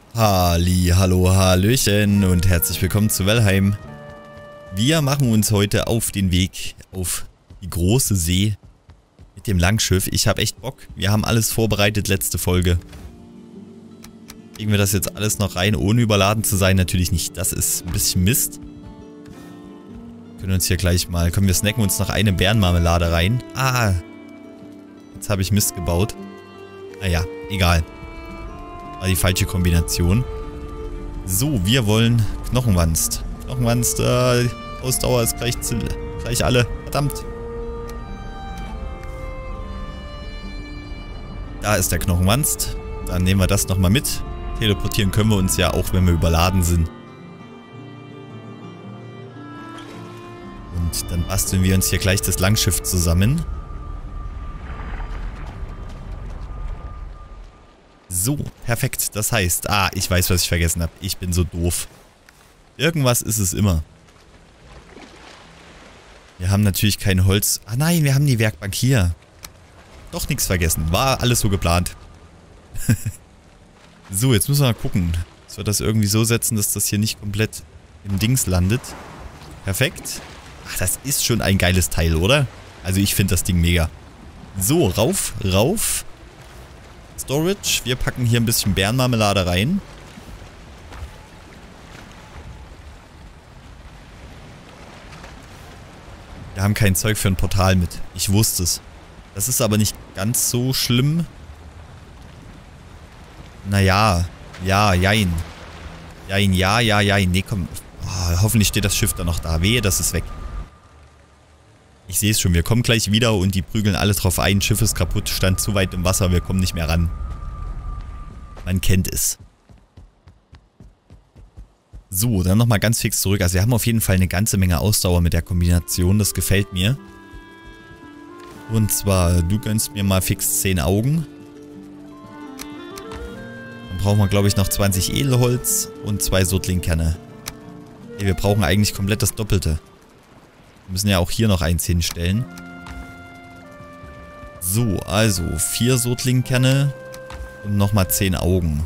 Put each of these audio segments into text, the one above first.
Hallo, hallöchen und herzlich willkommen zu Valheim. Wir machen uns heute auf den Weg auf die große See mit dem Langschiff. Ich habe echt Bock. Wir haben alles vorbereitet, letzte Folge. Kriegen wir das jetzt alles noch rein, ohne überladen zu sein? Natürlich nicht. Das ist ein bisschen Mist. Wir können uns hier gleich mal... Komm, wir snacken uns noch eine Bärenmarmelade rein. Ah, jetzt habe ich Mist gebaut. Naja, egal. War die falsche Kombination. So, wir wollen Knochenwanst. Knochenwanst, Ausdauer ist gleich alle. Verdammt. Da ist der Knochenwanst. Dann nehmen wir das nochmal mit. Teleportieren können wir uns ja auch, wenn wir überladen sind. Und dann basteln wir uns hier gleich das Langschiff zusammen. So, perfekt. Das heißt, ich weiß, was ich vergessen habe. Ich bin so doof. Irgendwas ist es immer. Wir haben natürlich kein Holz. Ah nein, wir haben die Werkbank hier. Doch nichts vergessen. War alles so geplant. So, jetzt müssen wir mal gucken. Dass wir das irgendwie so setzen, dass das hier nicht komplett im Dings landet. Perfekt. Ach, das ist schon ein geiles Teil, oder? Also ich finde das Ding mega. So, rauf, rauf. Storage. Wir packen hier ein bisschen Bärenmarmelade rein. Wir haben kein Zeug für ein Portal mit. Ich wusste es. Das ist aber nicht ganz so schlimm. Naja. Ja, jein. Jein, ja, jein. Nee, komm. Oh, hoffentlich steht das Schiff da noch da. Wehe, das ist weg. Ich sehe es schon, wir kommen gleich wieder und die prügeln alle drauf ein. Schiff ist kaputt, stand zu weit im Wasser, wir kommen nicht mehr ran. Man kennt es. So, dann nochmal ganz fix zurück. Also wir haben auf jeden Fall eine ganze Menge Ausdauer mit der Kombination, das gefällt mir. Und zwar, du gönnst mir mal fix 10 Augen. Dann brauchen wir, glaube ich, noch 20 Edelholz und 2 Sodlingkerne. Hey, wir brauchen eigentlich komplett das Doppelte. Wir müssen ja auch hier noch eins hinstellen. So, also 4 Sodlingkerne und nochmal 10 Augen.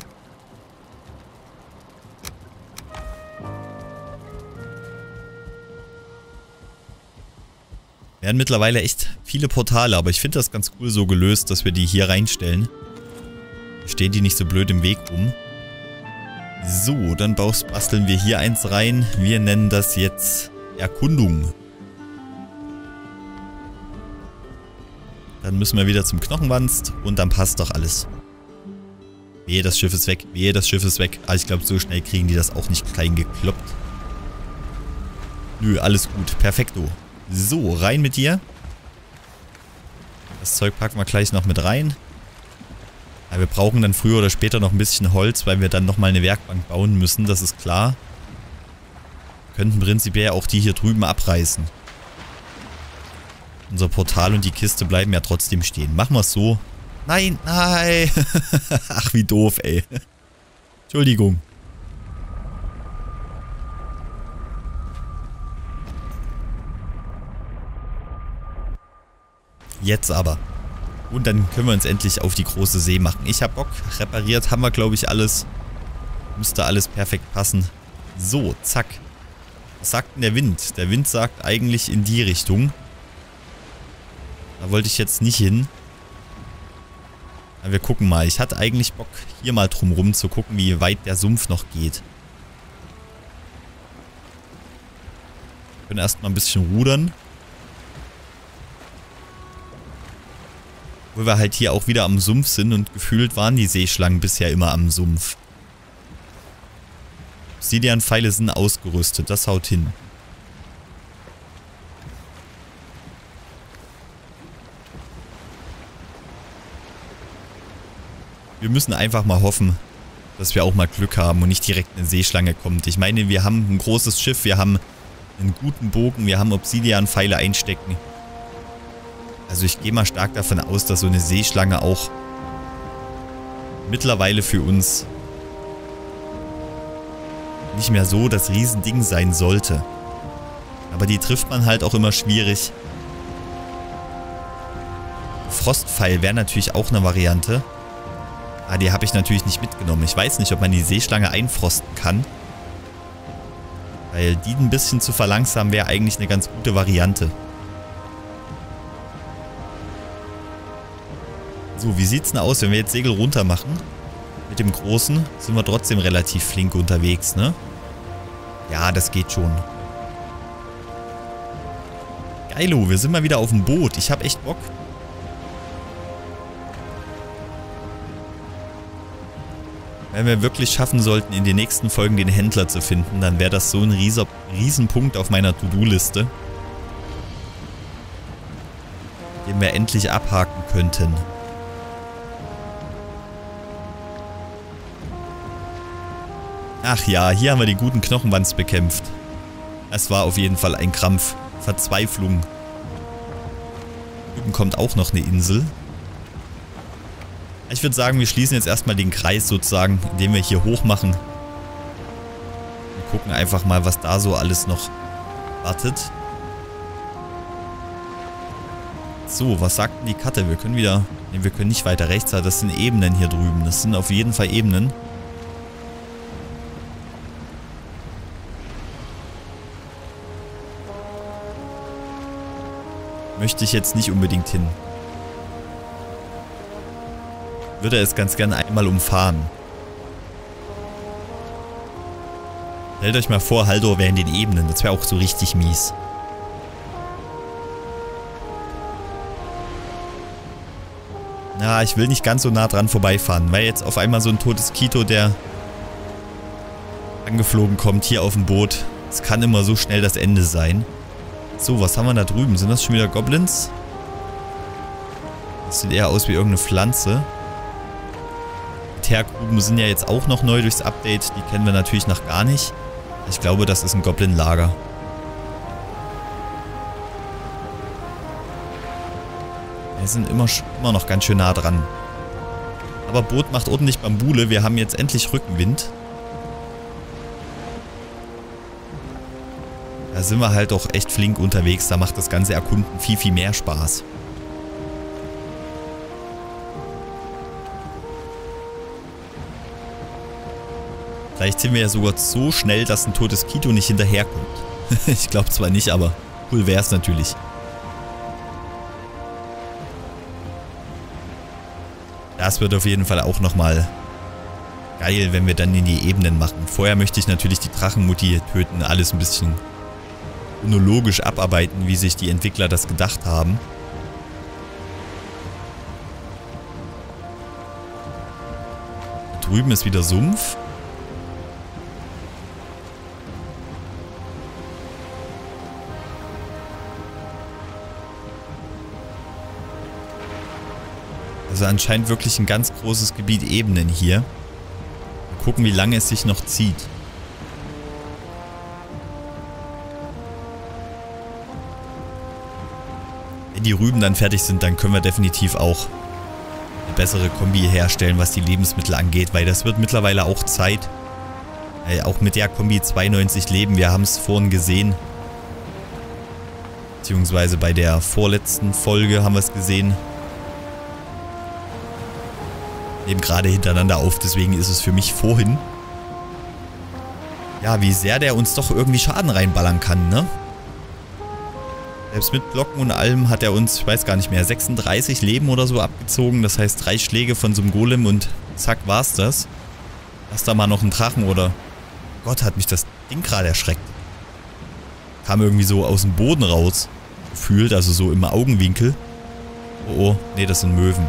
Wir haben mittlerweile echt viele Portale, aber ich finde das ganz cool so gelöst, dass wir die hier reinstellen. Stehen die nicht so blöd im Weg rum. So, dann basteln wir hier eins rein. Wir nennen das jetzt Erkundung. Dann müssen wir wieder zum Knochenwanst und dann passt doch alles. Wehe, das Schiff ist weg. Wehe, das Schiff ist weg. Aber ich glaube, so schnell kriegen die das auch nicht klein gekloppt. Nö, alles gut. Perfekto. So, rein mit dir. Das Zeug packen wir gleich noch mit rein. Aber wir brauchen dann früher oder später noch ein bisschen Holz, weil wir dann nochmal eine Werkbank bauen müssen. Das ist klar. Wir könnten prinzipiell auch die hier drüben abreißen. Unser Portal und die Kiste bleiben ja trotzdem stehen. Machen wir es so. Nein, nein. Ach, wie doof, ey. Entschuldigung. Jetzt aber. Und dann können wir uns endlich auf die große See machen. Ich habe Bock. Repariert haben wir, glaube ich, alles. Müsste alles perfekt passen. So, zack. Was sagt denn der Wind? Der Wind sagt eigentlich in die Richtung. Da wollte ich jetzt nicht hin. Aber wir gucken mal. Ich hatte eigentlich Bock, hier mal drumrum zu gucken, wie weit der Sumpf noch geht. Wir können erstmal ein bisschen rudern. Wo wir halt hier auch wieder am Sumpf sind und gefühlt waren die Seeschlangen bisher immer am Sumpf. Obsidian-Pfeile sind ausgerüstet. Das haut hin. Wir müssen einfach mal hoffen, dass wir auch mal Glück haben und nicht direkt eine Seeschlange kommt. Ich meine, wir haben ein großes Schiff, wir haben einen guten Bogen, wir haben Obsidian-Pfeile einstecken. Also ich gehe mal stark davon aus, dass so eine Seeschlange auch mittlerweile für uns nicht mehr so das Riesending sein sollte. Aber die trifft man halt auch immer schwierig. Frostpfeil wäre natürlich auch eine Variante. Ah, die habe ich natürlich nicht mitgenommen. Ich weiß nicht, ob man die Seeschlange einfrosten kann. Weil die ein bisschen zu verlangsamen wäre eigentlich eine ganz gute Variante. So, wie sieht's denn aus, wenn wir jetzt Segel runter machen? Mit dem Großen sind wir trotzdem relativ flink unterwegs, ne? Ja, das geht schon. Geilo, wir sind mal wieder auf dem Boot. Ich habe echt Bock. Wenn wir wirklich schaffen sollten, in den nächsten Folgen den Händler zu finden, dann wäre das so ein Riesenpunkt auf meiner To-Do-Liste, den wir endlich abhaken könnten. Ach ja, hier haben wir den guten Knochenwanz bekämpft. Es war auf jeden Fall ein Krampf. Verzweiflung. Drüben kommt auch noch eine Insel. Ich würde sagen, wir schließen jetzt erstmal den Kreis sozusagen, indem wir hier hoch machen. Und gucken einfach mal, was da so alles noch wartet. So, was sagt denn die Karte? Wir können wieder... Ne, wir können nicht weiter rechts. Das sind Ebenen hier drüben. Das sind auf jeden Fall Ebenen. Möchte ich jetzt nicht unbedingt hin. Würde es ganz gerne einmal umfahren. Stellt euch mal vor, Haldor wäre in den Ebenen. Das wäre auch so richtig mies. Na, ich will nicht ganz so nah dran vorbeifahren, weil jetzt auf einmal so ein totes Kito, der angeflogen kommt, hier auf dem Boot. Es kann immer so schnell das Ende sein. So, was haben wir da drüben? Sind das schon wieder Goblins? Das sieht eher aus wie irgendeine Pflanze. Teergruben sind ja jetzt auch noch neu durchs Update. Die kennen wir natürlich noch gar nicht. Ich glaube, das ist ein Goblin-Lager. Wir sind immer noch ganz schön nah dran. Aber Boot macht ordentlich Bambule. Wir haben jetzt endlich Rückenwind. Da sind wir halt auch echt flink unterwegs. Da macht das ganze Erkunden viel, viel mehr Spaß. Vielleicht sind wir ja sogar so schnell, dass ein totes Kito nicht hinterherkommt. Ich glaube zwar nicht, aber cool wäre es natürlich. Das wird auf jeden Fall auch nochmal geil, wenn wir dann in die Ebenen machen. Vorher möchte ich natürlich die Drachenmutti töten. Alles ein bisschen chronologisch abarbeiten, wie sich die Entwickler das gedacht haben. Da drüben ist wieder Sumpf. Also anscheinend wirklich ein ganz großes Gebiet Ebenen hier. Mal gucken, wie lange es sich noch zieht. Wenn die Rüben dann fertig sind, dann können wir definitiv auch eine bessere Kombi herstellen, was die Lebensmittel angeht, weil das wird mittlerweile auch Zeit. Auch mit der Kombi 92 Leben, wir haben es vorhin gesehen. Beziehungsweise bei der vorletzten Folge haben wir es gesehen. Nehmen gerade hintereinander auf, deswegen ist es für mich vorhin. Ja, wie sehr der uns doch irgendwie Schaden reinballern kann, ne? Selbst mit Blocken und allem hat er uns, ich weiß gar nicht mehr, 36 Leben oder so abgezogen. Das heißt 3 Schläge von so einem Golem und zack war's das. Lass da mal noch einen Drachen oder... Gott, hat mich das Ding gerade erschreckt. Kam irgendwie so aus dem Boden raus. Gefühlt, also so im Augenwinkel. Oh, oh, nee, das sind Möwen.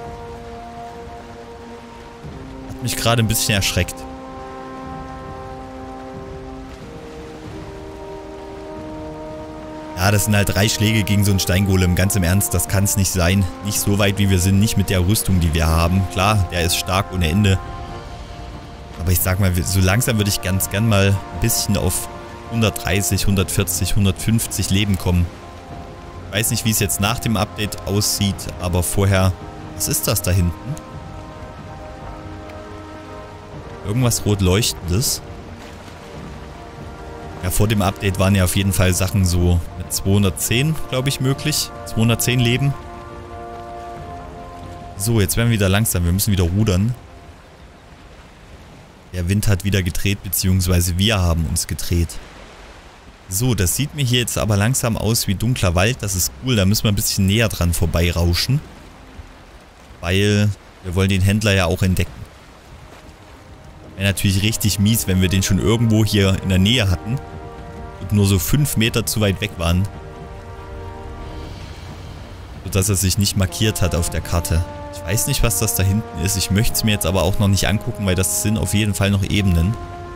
Mich gerade ein bisschen erschreckt. Ja, das sind halt 3 Schläge gegen so einen Steingolem. Ganz im Ernst, das kann es nicht sein. Nicht so weit, wie wir sind. Nicht mit der Rüstung, die wir haben. Klar, der ist stark ohne Ende. Aber ich sag mal, so langsam würde ich ganz gern mal ein bisschen auf 130, 140, 150 Leben kommen. Ich weiß nicht, wie es jetzt nach dem Update aussieht, aber vorher... Was ist das da hinten? Irgendwas rot leuchtendes. Ja, vor dem Update waren ja auf jeden Fall Sachen so mit 210, glaube ich, möglich. 210 Leben. So, jetzt werden wir wieder langsam. Wir müssen wieder rudern. Der Wind hat wieder gedreht, beziehungsweise wir haben uns gedreht. So, das sieht mir hier jetzt aber langsam aus wie dunkler Wald. Das ist cool, da müssen wir ein bisschen näher dran vorbeirauschen. Weil wir wollen den Händler ja auch entdecken. Wäre natürlich richtig mies, wenn wir den schon irgendwo hier in der Nähe hatten. Und nur so 5 Meter zu weit weg waren. Sodass er sich nicht markiert hat auf der Karte. Ich weiß nicht, was das da hinten ist. Ich möchte es mir jetzt aber auch noch nicht angucken, weil das sind auf jeden Fall noch Ebenen.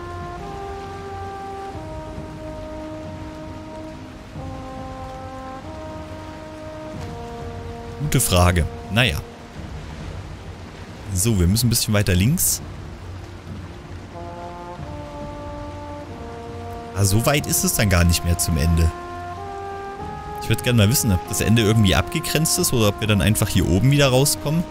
Gute Frage. Naja. So, wir müssen ein bisschen weiter links. Ah, so weit ist es dann gar nicht mehr zum Ende. Ich würde gerne mal wissen, ob das Ende irgendwie abgegrenzt ist oder ob wir dann einfach hier oben wieder rauskommen.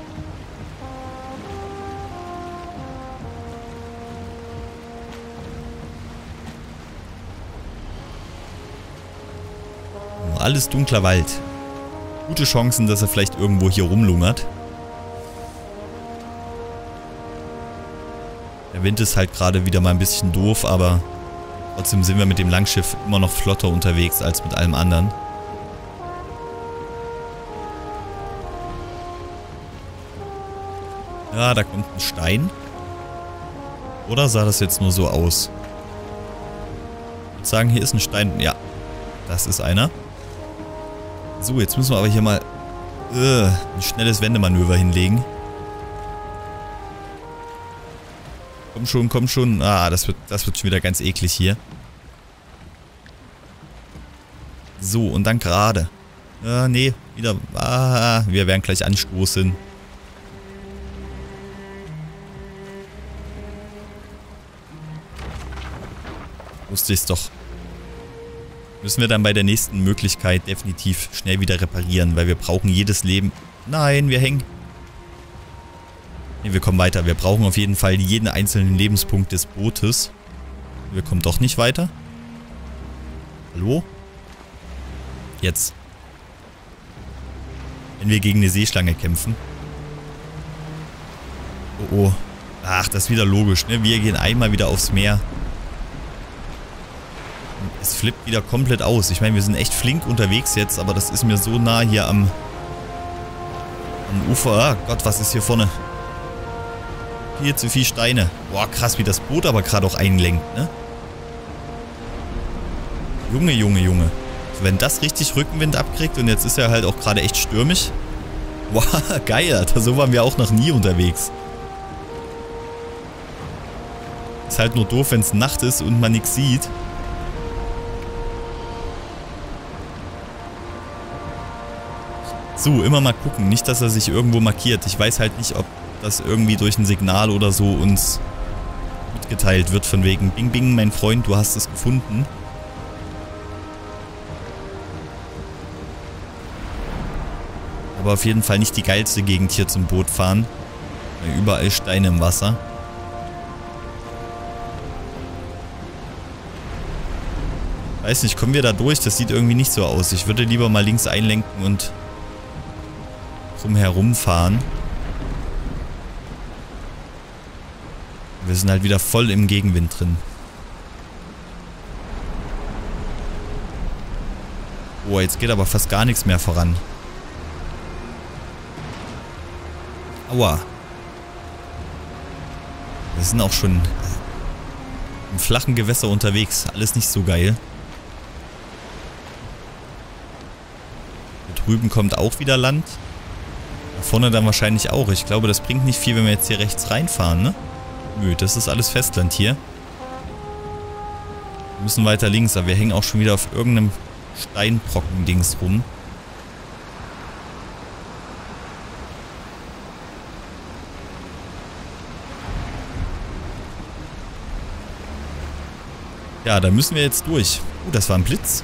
Oh, alles dunkler Wald. Gute Chancen, dass er vielleicht irgendwo hier rumlungert. Der Wind ist halt gerade wieder mal ein bisschen doof, aber trotzdem sind wir mit dem Langschiff immer noch flotter unterwegs als mit allem anderen. Ja, da kommt ein Stein. Oder sah das jetzt nur so aus? Ich würde sagen, hier ist ein Stein. Ja, das ist einer. So, jetzt müssen wir aber hier mal ein schnelles Wendemanöver hinlegen. Komm schon, komm schon. Ah, das wird schon wieder ganz eklig hier. So, und dann gerade. Nee, wieder. Ah, wir werden gleich anstoßen. Wusste ich's doch. Müssen wir dann bei der nächsten Möglichkeit definitiv schnell wieder reparieren, weil wir brauchen jedes Leben. Nein, wir hängen. Ne, wir kommen weiter. Wir brauchen auf jeden Fall jeden einzelnen Lebenspunkt des Bootes. Wir kommen doch nicht weiter. Hallo? Jetzt. Wenn wir gegen eine Seeschlange kämpfen. Oh, oh. Ach, das ist wieder logisch, ne? Wir gehen einmal wieder aufs Meer. Es flippt wieder komplett aus. Ich meine, wir sind echt flink unterwegs jetzt, aber das ist mir so nah hier am Ufer. Ah Gott, was ist hier vorne? Hier zu viel Steine. Boah, krass, wie das Boot aber gerade auch einlenkt, ne? Junge, Junge, Junge. Also wenn das richtig Rückenwind abkriegt und jetzt ist er halt auch gerade echt stürmisch. Boah, geil, Alter. So waren wir auch noch nie unterwegs. Ist halt nur doof, wenn es Nacht ist und man nichts sieht. So, immer mal gucken. Nicht, dass er sich irgendwo markiert. Ich weiß halt nicht, ob das irgendwie durch ein Signal oder so uns mitgeteilt wird. Von wegen, Bing, Bing, mein Freund, du hast es gefunden. Aber auf jeden Fall nicht die geilste Gegend hier zum Boot fahren. Weil überall Steine im Wasser. Weiß nicht, kommen wir da durch? Das sieht irgendwie nicht so aus. Ich würde lieber mal links einlenken und drumherum fahren. Wir sind halt wieder voll im Gegenwind drin. Oh, jetzt geht aber fast gar nichts mehr voran. Aua. Wir sind auch schon im flachen Gewässer unterwegs. Alles nicht so geil. Hier drüben kommt auch wieder Land. Da vorne dann wahrscheinlich auch. Ich glaube, das bringt nicht viel, wenn wir jetzt hier rechts reinfahren, ne? Nö, das ist alles Festland hier. Wir müssen weiter links, aber wir hängen auch schon wieder auf irgendeinem Steinbrocken-Dings rum. Ja, da müssen wir jetzt durch. Das war ein Blitz.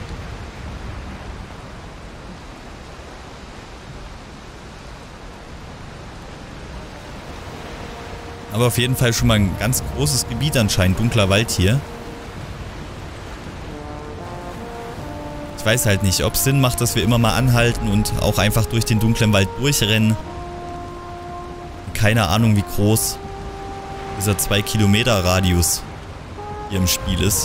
Aber auf jeden Fall schon mal ein ganz großes Gebiet anscheinend. Dunkler Wald hier. Ich weiß halt nicht, ob es Sinn macht, dass wir immer mal anhalten und auch einfach durch den dunklen Wald durchrennen. Keine Ahnung, wie groß dieser 2 Kilometer Radius hier im Spiel ist,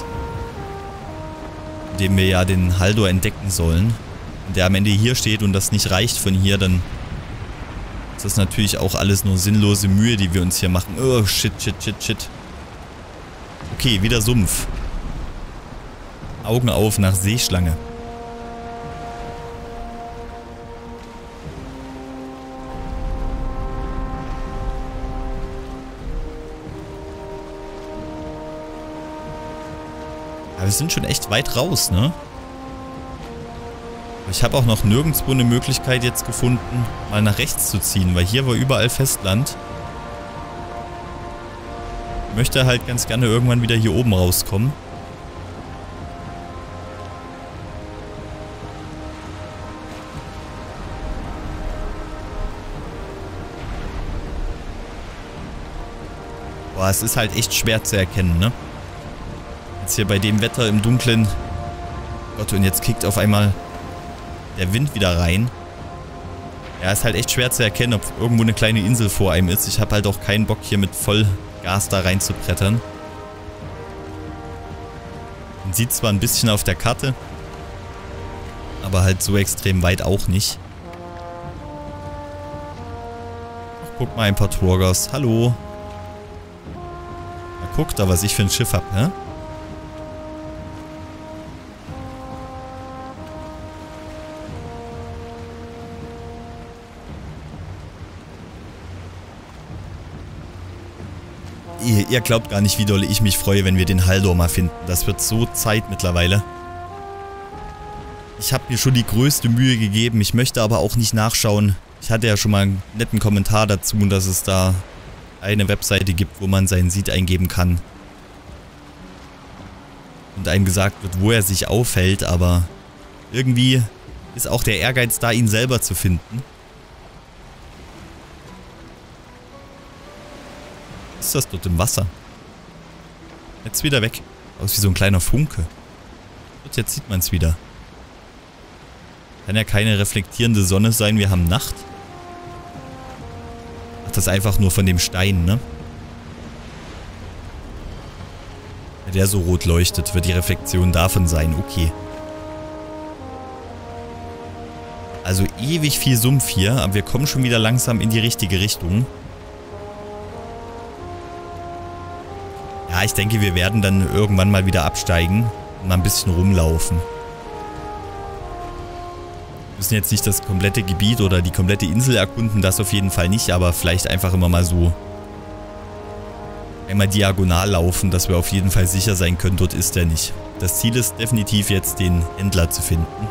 in dem wir ja den Haldor entdecken sollen, und der am Ende hier steht und das nicht reicht von hier, dann ist das natürlich auch alles nur sinnlose Mühe, die wir uns hier machen. Oh, shit, shit, shit, shit. Okay, wieder Sumpf. Augen auf nach Seeschlange. Aber wir sind schon echt weit raus, ne? Ich habe auch noch nirgendwo eine Möglichkeit jetzt gefunden, mal nach rechts zu ziehen, weil hier war überall Festland. Ich möchte halt ganz gerne irgendwann wieder hier oben rauskommen. Boah, es ist halt echt schwer zu erkennen, ne? Jetzt hier bei dem Wetter im Dunkeln. Gott, und jetzt kickt auf einmal der Wind wieder rein. Ja, ist halt echt schwer zu erkennen, ob irgendwo eine kleine Insel vor einem ist. Ich habe halt auch keinen Bock, hier mit Vollgas da rein zu brettern. Man sieht zwar ein bisschen auf der Karte, aber halt so extrem weit auch nicht. Ach, guck mal, ein paar Torgers. Hallo. Na, guck da, was ich für ein Schiff habe, ne? Ihr glaubt gar nicht, wie doll ich mich freue, wenn wir den Haldor mal finden. Das wird so Zeit mittlerweile. Ich habe mir schon die größte Mühe gegeben. Ich möchte aber auch nicht nachschauen. Ich hatte ja schon mal einen netten Kommentar dazu, dass es da eine Webseite gibt, wo man seinen Seed eingeben kann. Und einem gesagt wird, wo er sich aufhält. Aber irgendwie ist auch der Ehrgeiz da, ihn selber zu finden. Was ist das dort im Wasser? Jetzt wieder weg. Aus wie so ein kleiner Funke. Und jetzt sieht man es wieder. Kann ja keine reflektierende Sonne sein, wir haben Nacht. Ach, das ist einfach nur von dem Stein, ne? Wenn der so rot leuchtet, wird die Reflexion davon sein, okay. Also ewig viel Sumpf hier, aber wir kommen schon wieder langsam in die richtige Richtung. Ja, ich denke, wir werden dann irgendwann mal wieder absteigen und mal ein bisschen rumlaufen. Wir müssen jetzt nicht das komplette Gebiet oder die komplette Insel erkunden, das auf jeden Fall nicht, aber vielleicht einfach immer mal so einmal diagonal laufen, dass wir auf jeden Fall sicher sein können, dort ist er nicht. Das Ziel ist definitiv jetzt, den Händler zu finden.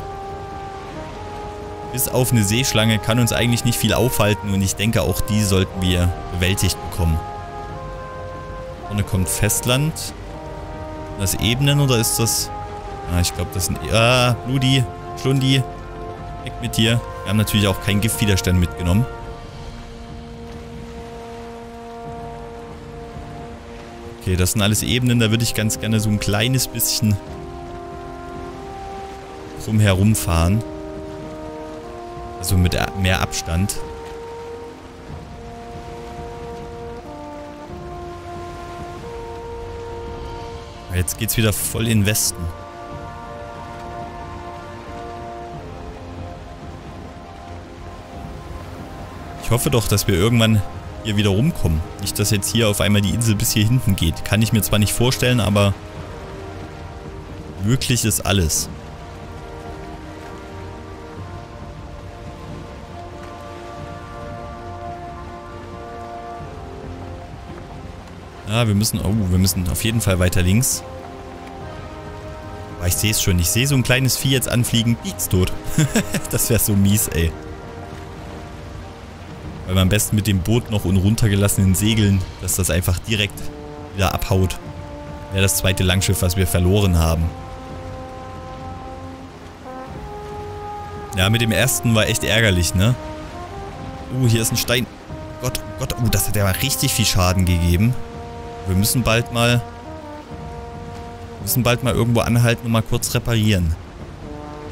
Bis auf eine Seeschlange kann uns eigentlich nicht viel aufhalten und ich denke, auch die sollten wir bewältigt bekommen. Vorne kommt Festland. Das Ebenen oder ist das... Ah, ich glaube, das sind... Ah, Bludi, Schlundi. Weg mit dir. Wir haben natürlich auch keinen Giftwiderstand mitgenommen. Okay, das sind alles Ebenen. Da würde ich ganz gerne so ein kleines bisschen drumherum fahren. Also mit mehr Abstand. Jetzt geht's wieder voll in den Westen. Ich hoffe doch, dass wir irgendwann hier wieder rumkommen. Nicht, dass jetzt hier auf einmal die Insel bis hier hinten geht. Kann ich mir zwar nicht vorstellen, aber möglich ist alles. Ja, wir müssen auf jeden Fall weiter links. Aber ich sehe es schon. Ich sehe so ein kleines Vieh jetzt anfliegen. Pieks tot. Das wäre so mies, ey. Weil man am besten mit dem Boot noch und runtergelassenen Segeln, dass das einfach direkt wieder abhaut. Wäre das zweite Langschiff, was wir verloren haben. Ja, mit dem ersten war echt ärgerlich, ne? Hier ist ein Stein. Gott, oh Gott, das hat ja mal richtig viel Schaden gegeben. Wir müssen bald mal irgendwo anhalten und mal kurz reparieren.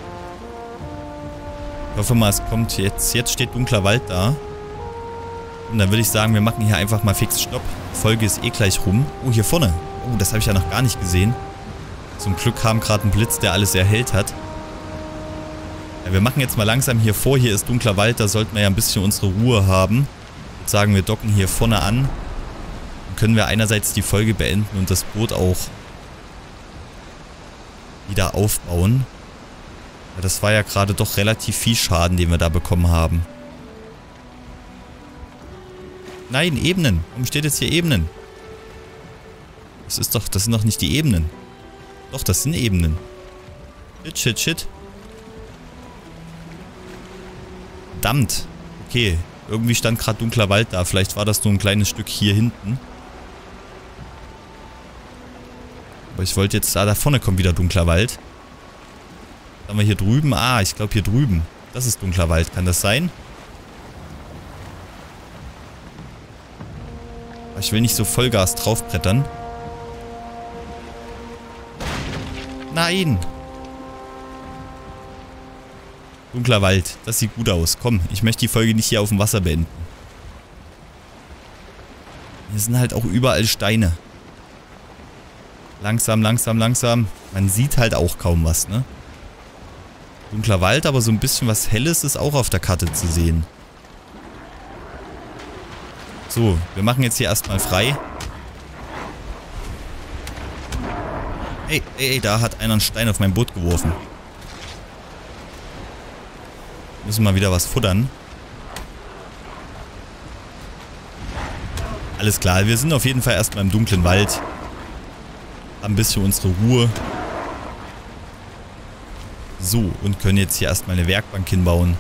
Ich hoffe mal, es kommt jetzt. Jetzt steht dunkler Wald da. Und dann würde ich sagen, wir machen hier einfach mal fix Stopp. Die Folge ist eh gleich rum. Oh, hier vorne. Oh, das habe ich ja noch gar nicht gesehen. Zum Glück kam gerade ein Blitz, der alles erhellt hat. Ja, wir machen jetzt mal langsam hier vor. Hier ist dunkler Wald, da sollten wir ja ein bisschen unsere Ruhe haben. Ich würde sagen, wir docken hier vorne an. Dann können wir einerseits die Folge beenden und das Boot auch wieder aufbauen. Ja, das war ja gerade doch relativ viel Schaden, den wir da bekommen haben. Nein, Ebenen. Warum steht jetzt hier Ebenen? Das sind doch nicht die Ebenen. Doch, das sind Ebenen. Shit, shit, shit. Verdammt. Okay, irgendwie stand gerade dunkler Wald da. Vielleicht war das nur ein kleines Stück hier hinten. Aber ich wollte jetzt... da vorne kommt wieder dunkler Wald. Was haben wir hier drüben? Ah, ich glaube hier drüben. Das ist dunkler Wald. Kann das sein? Aber ich will nicht so Vollgas draufbrettern. Nein! Dunkler Wald. Das sieht gut aus. Komm, ich möchte die Folge nicht hier auf dem Wasser beenden. Hier sind halt auch überall Steine. Langsam, langsam, langsam. Man sieht halt auch kaum was, ne? Dunkler Wald, aber so ein bisschen was Helles ist auch auf der Karte zu sehen. So, wir machen jetzt hier erstmal frei. Ey, da hat einer einen Stein auf mein Boot geworfen. Müssen mal wieder was futtern. Alles klar, wir sind auf jeden Fall erstmal im dunklen Wald. Haben ein bisschen unsere Ruhe. So, und können jetzt hier erstmal eine Werkbank hinbauen.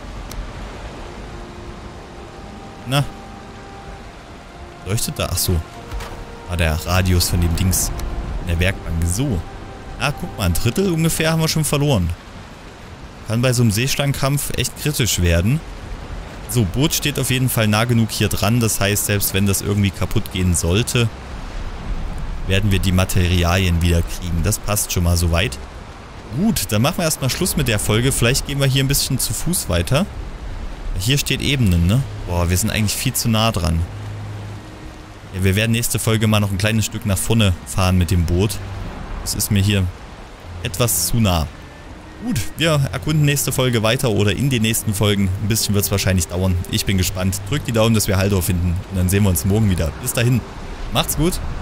Na? Leuchtet da? Achso. War der Radius von dem Dings in der Werkbank. So. Ah, guck mal, ein Drittel ungefähr haben wir schon verloren. Kann bei so einem Seesteinkampf echt kritisch werden. So, Boot steht auf jeden Fall nah genug hier dran. Das heißt, selbst wenn das irgendwie kaputt gehen sollte, werden wir die Materialien wieder kriegen. Das passt schon mal soweit. Gut, dann machen wir erstmal Schluss mit der Folge. Vielleicht gehen wir hier ein bisschen zu Fuß weiter. Hier steht Ebenen, ne? Boah, wir sind eigentlich viel zu nah dran. Ja, wir werden nächste Folge mal noch ein kleines Stück nach vorne fahren mit dem Boot. Das ist mir hier etwas zu nah. Gut, wir erkunden nächste Folge weiter oder in den nächsten Folgen. Ein bisschen wird es wahrscheinlich dauern. Ich bin gespannt. Drückt die Daumen, dass wir Haldor finden. Und dann sehen wir uns morgen wieder. Bis dahin. Macht's gut.